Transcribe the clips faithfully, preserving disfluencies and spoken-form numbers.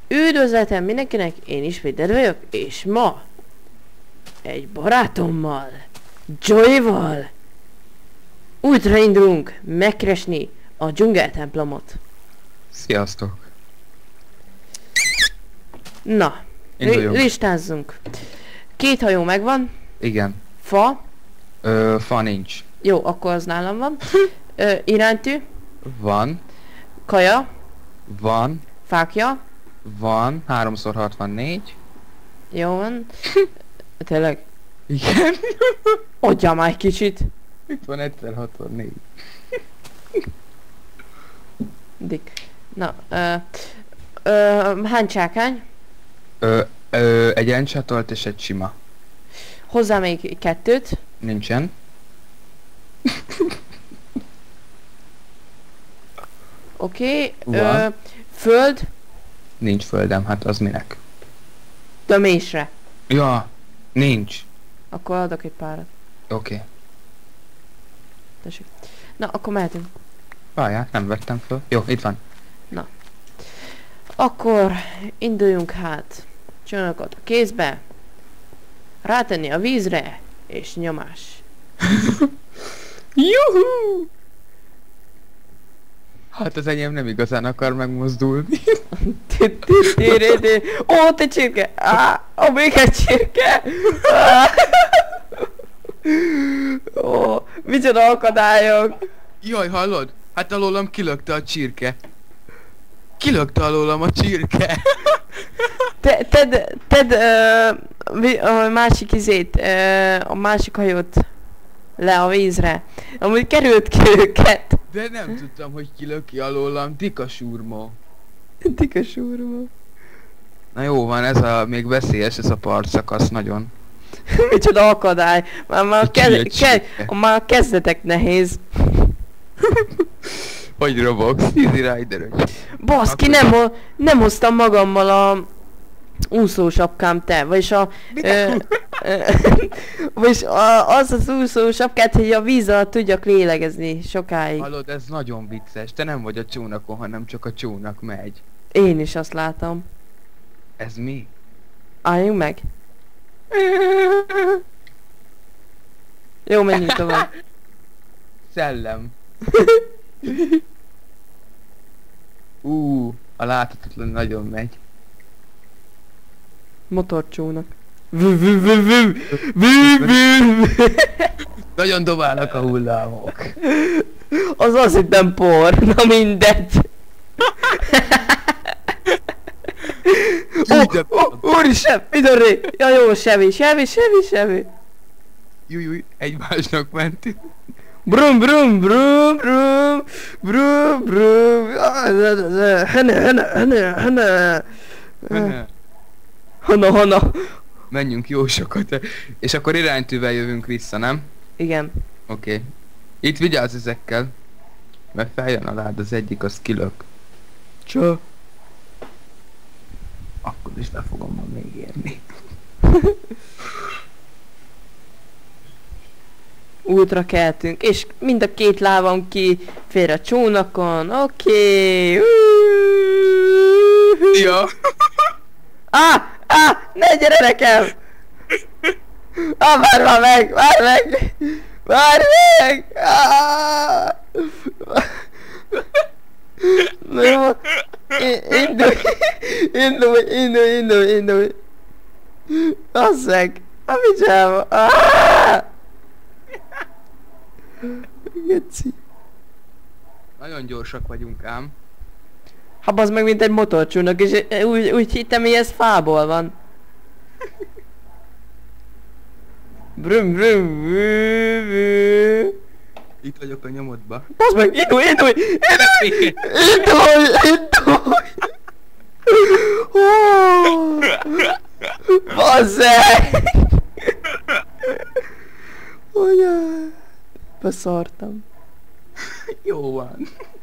Üdvözletem mindenkinek, én ismét Dead vagyok, és ma egy barátommal, Joyval útra indulunk megkeresni a dzsungeltemplomot. Sziasztok! Na, li listázzunk. Két hajó megvan. Igen. Fa. Ö, fa nincs. Jó, akkor az nálam van. Ö, iránytű. Van. Kaja. Van. Fákja. Van. háromszor hatvannégy. Jó van. Tényleg? Igen. Adjál már egy kicsit. Itt van egyszer hatvannégy. Dik. Na, ö, ö, hány csákány? Ö, ö, egy encsatolt és egy sima. Hozzá még kettőt. Nincsen. Oké. Okay. Van. Föld. Nincs földem, hát az minek? Tömésre. Ja, nincs. Akkor adok egy párat. Oké. Okay. Tessék. Na, akkor mehetünk. Várjál, nem vettem föl. Jó, itt van. Na. Akkor induljunk hát. Csónakot a kézbe. Rátenni a vízre. És nyomás. Juhu! Hát az enyém nem igazán akar megmozdulni. Ó, te csirke! Á, ó, még egy csirke! Ó, micsoda akadályok! Jaj, hallod? Hát alólam kilökte a csirke. Kilökte alólam a csirke. Te, ted, ted, uh, a másik izét, uh, a másik hajót le a vízre. Amúgy került ki őket. De nem tudtam, hogy kilöki alólam, dikasúrmó. Dikasúrmó. Na jó van, ez a még veszélyes, ez a partszakasz nagyon. Micsoda akadály. Már, már, a, kez, ke, már a kezdetek nehéz. Hogy Roblox, Easy Rider. Baszki, nem, ho nem hoztam magammal a úszósapkám, te, vagyis a... Ö, ö, vagyis a, az az úszósapkát, hogy a víz alatt tudjak lélegezni sokáig. Hallod, ez nagyon vicces, te nem vagy a csónakon, hanem csak a csónak megy. Én is azt látom. Ez mi? Álljunk meg. Jó, menjünk tovább. Szellem. Ú, uh, a láthatatlan nagyon megy. Motorcsónak. Nagyon dobálnak a hullámok. Az az itt nem por, na mindegy. Úgy, oh, oh, úristen, midorré! Ja jó, semmi, semmi, semmi, semmi. Júj, júj, egymásnak mentünk. Brum brum brum brum brum brum. Hene hene hene hene. Hana hana. Menjünk jó sokat. És akkor iránytűvel jövünk vissza, nem? Igen. Oké. Okay. Itt vigyázz ezekkel. Mert feljön a lád, az egyik az kilök. Csö. Akkor is le fogom ma még érni. Útra keltünk, és mind a két lábam ki fér a csónakon, oké. Okay. Ja. Ah, ah, ne gyere nekem! Ah, várj már meg, várj meg! Várj meg! Ah! Na jó, indulj, indulj, indulj, indulj, indulj! Asszeg, a picsába! Ah! Geci. Nagyon gyorsak vagyunk ám. Ha bazd meg, mint egy motorcsónak, és úgy, úgy hittem, hogy ez fából van. Brum brum brum brum. Itt vagyok a nyomodba. Bazd meg, indulj, indulj! Indulj! Indulj! Indulj! Oh! Bazzeg! Ugyan! Beszartam. Jó van.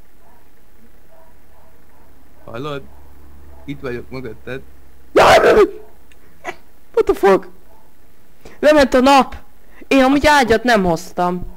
Hallod? Itt vagyok mögötted. What the fuck? Lement a nap! Én amúgy ágyat nem hoztam.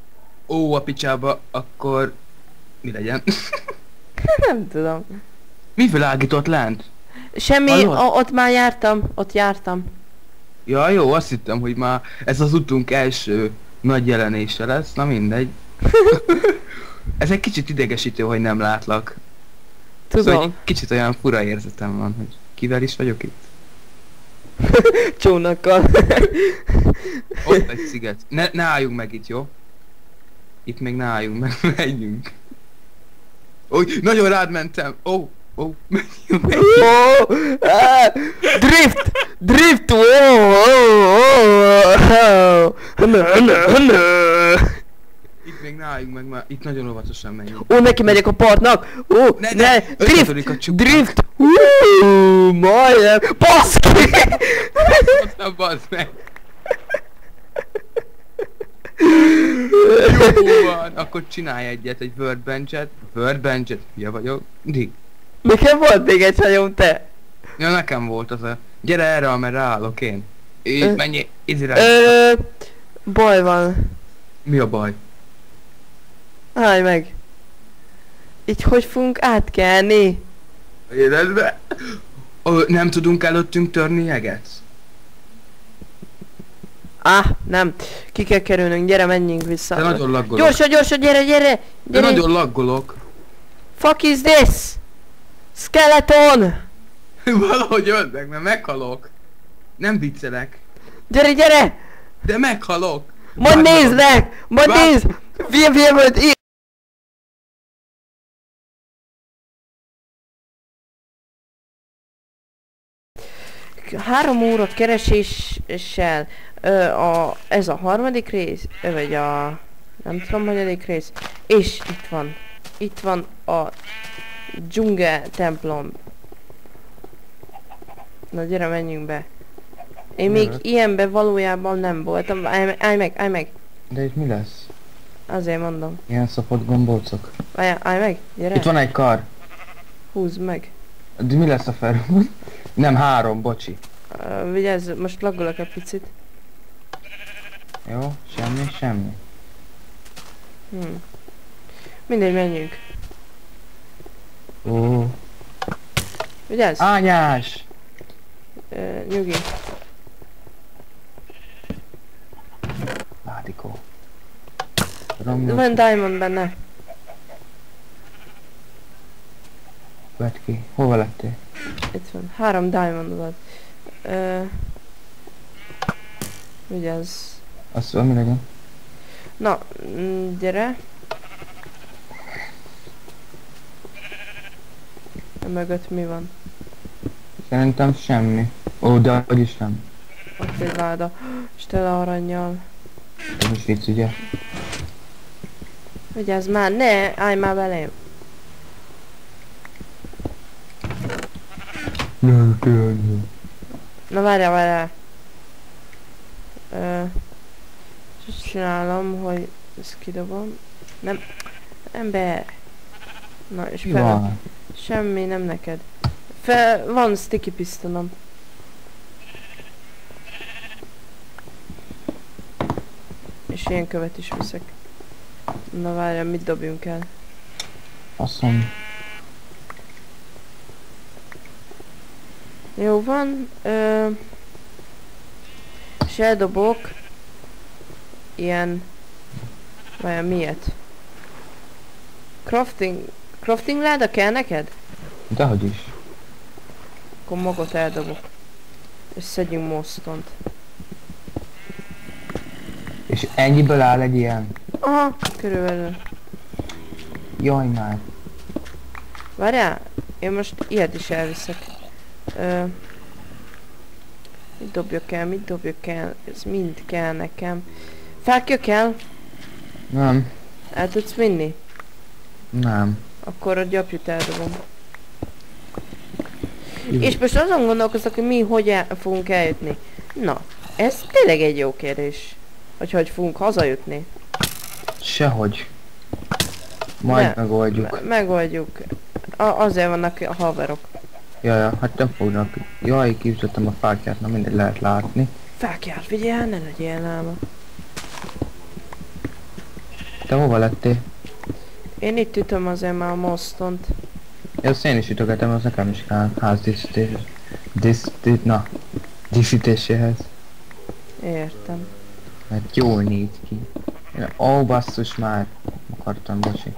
Ó, a picsába, akkor... Mi legyen? Nem tudom. Mi világított lent? Semmi, Hallod? o- ott már jártam, ott jártam. Ja, jó, azt hittem, hogy már ez az utunk első nagy jelenése lesz, na mindegy. Ez egy kicsit idegesítő, hogy nem látlak. Tudom. Szóval egy kicsit olyan fura érzetem van, hogy kivel is vagyok itt. Csónakkal. Ott egy sziget. Ne, ne álljunk meg itt, jó? Itt még ne álljunk meg, menjünk. Ó, nagyon rád mentem. Ó, oh, ó, oh, menjünk, menjünk. Oh, ah, drift! Drift! Oh, oh, oh, oh. Itt még ne álljunk meg, mert itt nagyon óvatosan menjünk. Ó, neki megyek a partnak! Ó, Ne, ne, ne, ne összetörik a drift! csuknak. Drift! Uuuuh, majdnem! Baszki! Aztán bazd meg. Jó van, akkor csinálj egyet, egy workbenchet. Workbenchet, hülye vagyok. Dig. Nekem volt még egy hajóm, te! Ja, nekem volt az a... Gyere erre, amerre állok én. Így Ö- menjél, izire. Ö, baj van. Mi a baj? Állj meg! Így hogy fogunk átkelni? Életbe? Ö, nem tudunk előttünk törni jeget? Ah, nem. Ki kell kerülnünk, gyere, menjünk vissza. De nagyon laggolok. Gyorsan, gyorsan, gyere, gyere! De gyere. nagyon laggolok. Fuck is this? Skeleton! Valahogy öld meg, mert meghalok. Nem viccelek. Gyere, gyere! De meghalok. Majd Várj meg. néznek! Majd Várj. nézd! Fia, fia, majd í- Három óra kereséssel ö, a, ez a harmadik rész, ö, vagy a nem tudom, hanyadik rész, és itt van, itt van a dzsungel templom. Na gyere, menjünk be. Én még Gyere. ilyenben valójában nem voltam, állj, meg- állj meg, állj meg, De itt mi lesz? azért mondom. Ilyen szopott gombócok. Állj, állj meg, gyere, Itt van egy kar. húzd meg. De mi lesz a felrúg? Nem, három, bocsi. Uh, vigyázz, most laggolok egy picit. Jó, semmi, semmi. Hmm. Mindegy, menjünk. Ó. Vigyázz! Ányás! Uh, nyugi. Ládikó. Romló. Van diamond benne. Vedd ki. Hova lettél? Itt van. Három diamond volt. Uh, vigyázz. Azt mi legyen? Na, mm, gyere. A mögött mi van? Szerintem semmi. Ó, de hogy is nem. Ott egy láda. És tele arannyal. Ez is vicc, ugye? Vigyázz már, ne! Állj már belém. Nem, tényleg. Na várjál, várjál. Ö, és azt csinálom, hogy ezt kidobom. Nem. Ember. Na és Mi fel. van? Semmi, nem neked. Fel, van sticky pisztonom. És ilyen követ is viszek. Na várjál, mit dobjunk el? Faszom. Jó van. Ö, és eldobok ilyen... Vajon miért? Crafting... Crafting láda kell neked? Dehogy is. Akkor magot eldobok. És szedjünk mostont. És ennyiből áll egy ilyen? Aha, körülbelül. Jaj már. Várjál, én most ilyet is elviszek. Ö, mit dobjak el, mit dobjak el? Ez mind kell nekem. Fákja kell? Nem. El tudsz vinni? Nem. Akkor a gyapjút eldobom. Jó. És most azon gondolkozok, hogy mi hogy el, fogunk eljutni. Na, ez tényleg egy jó kérdés. Hogy hogy fogunk hazajutni. Sehogy. Majd De- megoldjuk. Me megoldjuk. A azért vannak a haverok. Jaj, hát nem fognak. Jaj, kívültem a fákját, na mindegy, lehet látni. Fákját vigyel, ne legyél láma. Te hova lettél? Én itt ütöm azért már a mostont. Ja, azt én is ütögetem, az nekem is kell ház díszítés. Dísz... dísz... na. Díszítéséhez. Értem. Mert jól néz ki. Ó, basszus már. Akartam, bocsi.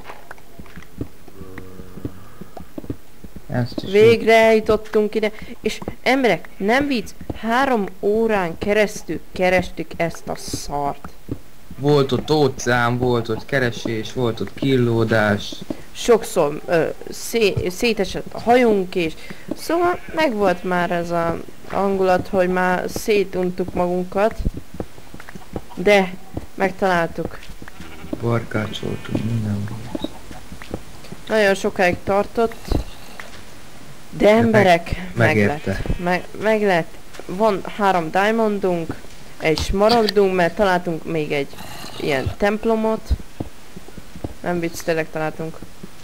Ezt is Végre eljutottunk ide, és emberek, nem vicc, három órán keresztül kerestük ezt a szart. volt ott óceán, volt ott keresés, volt ott killódás. Sokszor ö, szé szétesett a hajunk is, szóval megvolt már ez a hangulat, hogy már szétuntuk magunkat, de megtaláltuk. Barkácsoltunk minden. Nagyon sokáig tartott, de emberek, meg megérte. lett. Meg, meg lett. Van három diamondunk, egy smaragdunk, mert találtunk még egy ilyen templomot. Nem vicc, tényleg találtunk.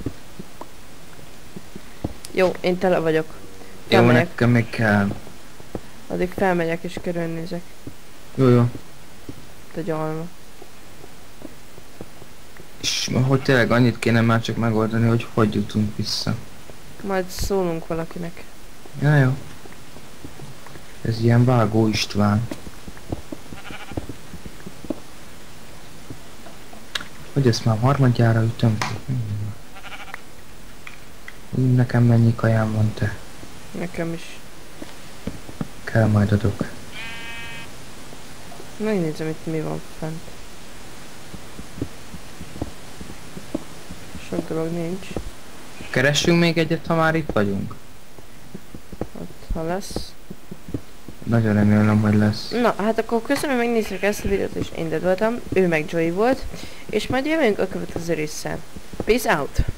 Jó, én tele vagyok. Jó, Felmegyek, nekem még kell. addig felmegyek és körülnézek. Jó, jó. A gyalma. És hogy tényleg annyit kéne már csak megoldani, hogy hogy jutunk vissza. Majd szólunk valakinek. Ja, jó. Ez ilyen Vágó István. Hogy ezt már harmadjára ütöm? Hmm. Nekem mennyi kajám van, te? Nekem is. Kell, majd adok. Megnézem itt mi van fent. Sok dolog nincs. Keressünk még egyet, ha már itt vagyunk? Ott, ha lesz. Nagyon remélem, hogy lesz. Na, hát akkor köszönöm, hogy megnéztek ezt a videót, és én Dead voltam, ő meg Joey volt, és majd jövünk a következő résszel. Peace out!